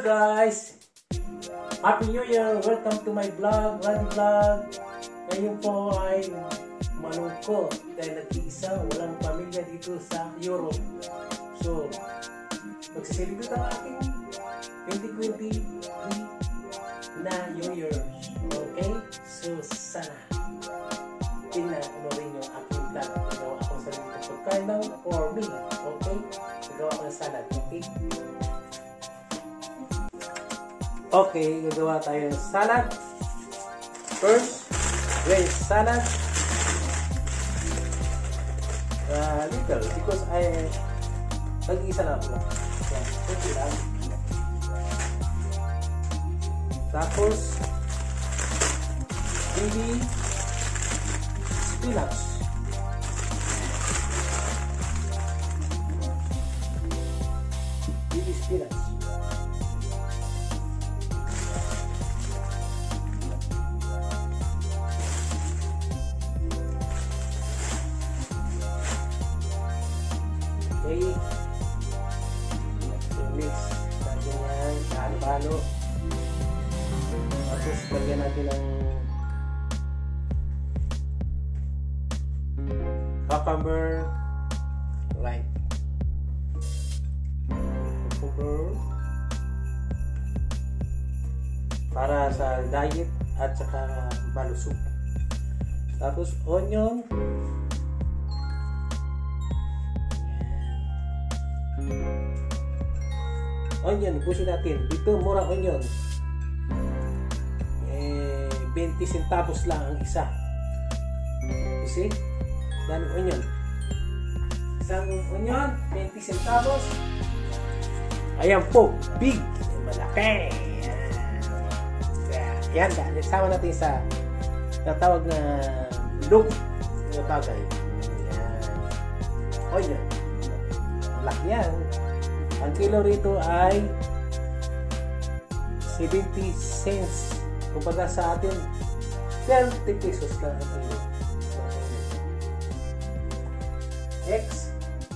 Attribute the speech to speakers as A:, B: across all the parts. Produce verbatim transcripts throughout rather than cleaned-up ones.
A: guys! Happy New Year! Welcome to my vlog, Randy Vlog. Ngayon po ay malungkot dahil nag-iisa, walang pamilya dito sa Europe. So, magsisilibrate ang aking twenty twenty-three na New Year. Okay? So, sana tingnan mo rin yung aking vlog. Nagawa akong sarili ng pagkain lang for me. Okay? Nagawa ko ng salad. Okay? Okay, gagawa tayo ng salad. First, green salad. Uh, little, because I nag-iisa na ako. Yan, okay lang. Tapos, baby spinach. Baby spinach. Okay, mix natin yan, halo-halo. Tapos lagyan natin ng cucumber, right? Cucumber para sa diet at saka malusog. Tapos onion. Onion, busin natin. Dito, mura onion. Eh, twenty centavos lang ang isa. You see? Daming onion. Isang onion, twenty centavos. Ayan po, big. Malaki. Yan, yan. Sama natin sa natawag na look na bagay. Yan. Onion. Malaki yan. Ang kilo rito ay seventy cents. Kumbaga sa atin, thirty pesos lang ang kilo. Next.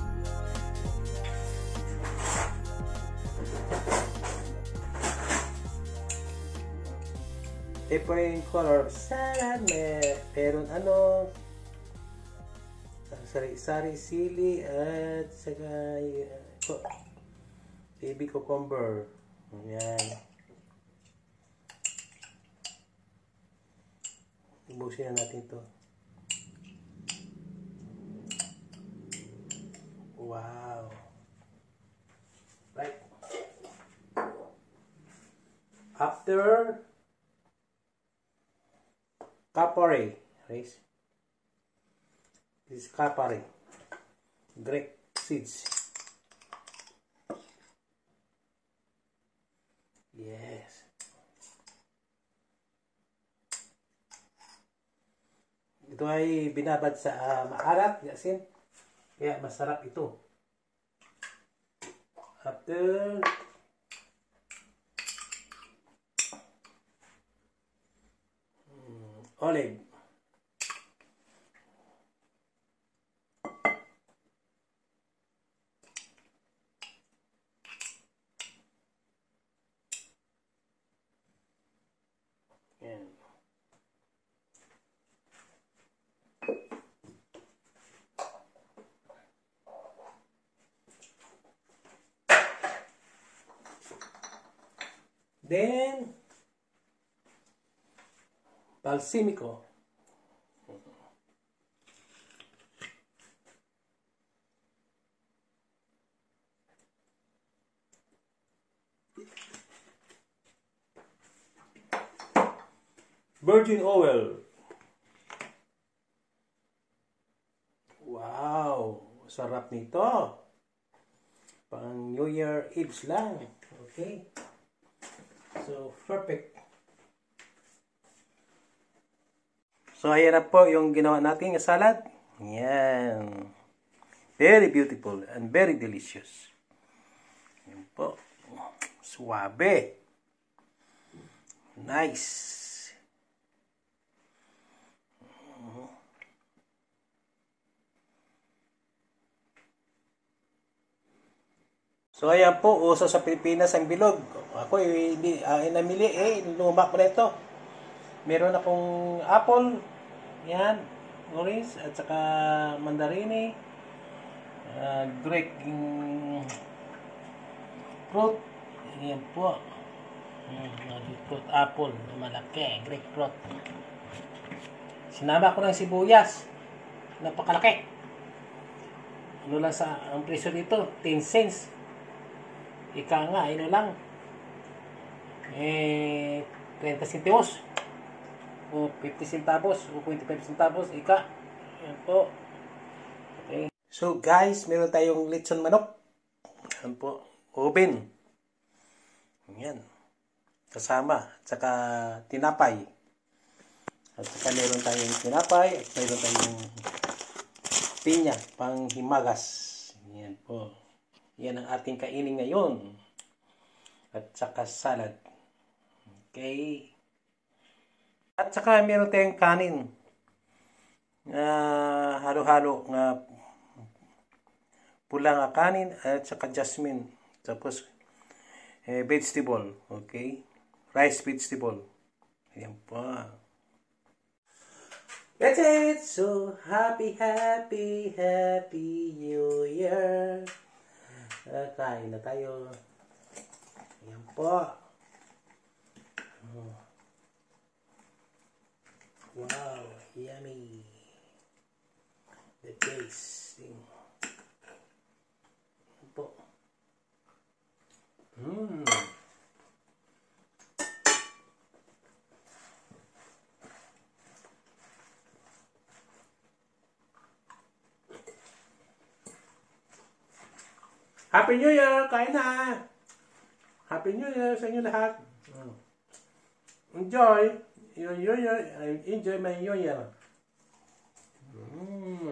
A: Different color salad. Meron ano, sari-sari, sili, at saka baby cucumber. Ayan. Ibusin na natin to. Wow. Right. After capare. Right? This is capare. Grape seeds. Yes. Ito ay binabad sa uh, maalat, yasin. Kaya masarap ito. After um, olive. Yan. Then, balsamico. Virgin oil. Wow, sarap nito. Pang New Year Eve lang. Okay. So, perfect. So, ayan na po yung ginawa natin na salad. Yan. Very beautiful and very delicious. Yan po. Suabe. Nice. So ayan po, uso sa Pilipinas ang bilog. Ako eh, hindi, uh, namili eh, luma ko na ito. Meron akong apple, yan, orange, at saka mandarini, uh, Greek um, fruit, yan po. Hmm, Greek fruit, apple, malaki, Greek fruit. Sinama ko ng sibuyas, napakalaki. Ano lang sa, ang presyo dito, ten cents. Ika nga, ano lang, eh, thirty centimos, o fifty centavos, o twenty-five centavos, ika. Yan po. Okay. So guys, meron tayong lechon manok. Yan po, oven. Yan. Kasama, at saka tinapay. At saka meron tayong tinapay, at meron tayong pinya, pang himagas. Yan po. Yan ang ating kainin ngayon. At saka salad. Okay. At saka meron tayong kanin. Uh, halo-halo nga pula nga kanin at saka jasmine. Tapos eh, vegetable. Okay. Rice vegetable. Ayan po. That's it. So happy, happy, happy New Year. Uh, kain na tayo. Ayan po. Oh. Wow, yummy. The tasting. Ayan po. Mmm. Happy New Year! Kain na! Happy New Year sa inyo lahat! Enjoy! Your New Year! Enjoy my New Year! Mm.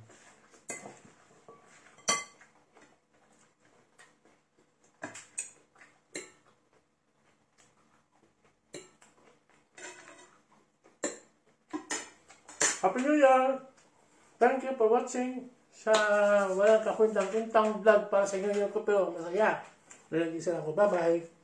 A: Happy New Year! Thank you for watching sa walang kakwintang-kwintang vlog para sa inyo ko pero masaya. Lagi sila ko. Bye-bye!